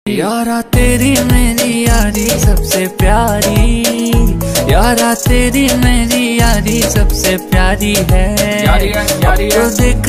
यारा तेरी मेरी यारी सबसे प्यारी, यारा तेरी मेरी यारी सबसे प्यारी है। यारी है, यारी है। तो देख